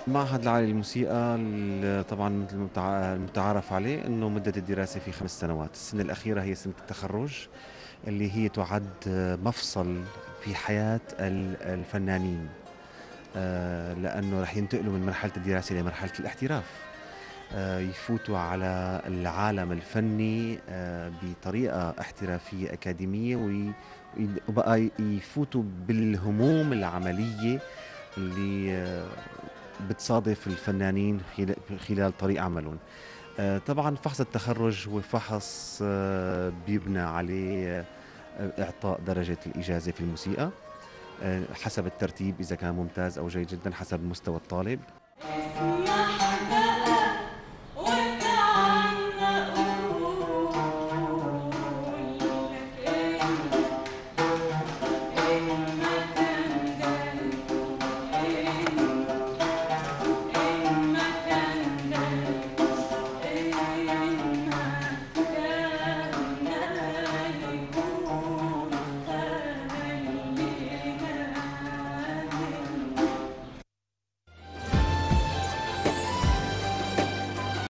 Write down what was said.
المعهد العالي للموسيقى طبعا مثل ما المتعارف عليه انه مدة الدراسة في 5 سنوات. السنة الأخيرة هي سنة التخرج اللي هي تعد مفصل في حياة الفنانين، لأنه رح ينتقلوا من مرحلة الدراسة لمرحلة الاحتراف. يفوتوا على العالم الفني بطريقة احترافية أكاديمية، وبقى يفوتوا بالهموم العملية اللي بتصادف الفنانين خلال طريق عملهم. طبعا فحص التخرج هو فحص بيبنى عليه إعطاء درجة الإجازة في الموسيقى حسب الترتيب، إذا كان ممتاز أو جيد جدا حسب مستوى الطالب.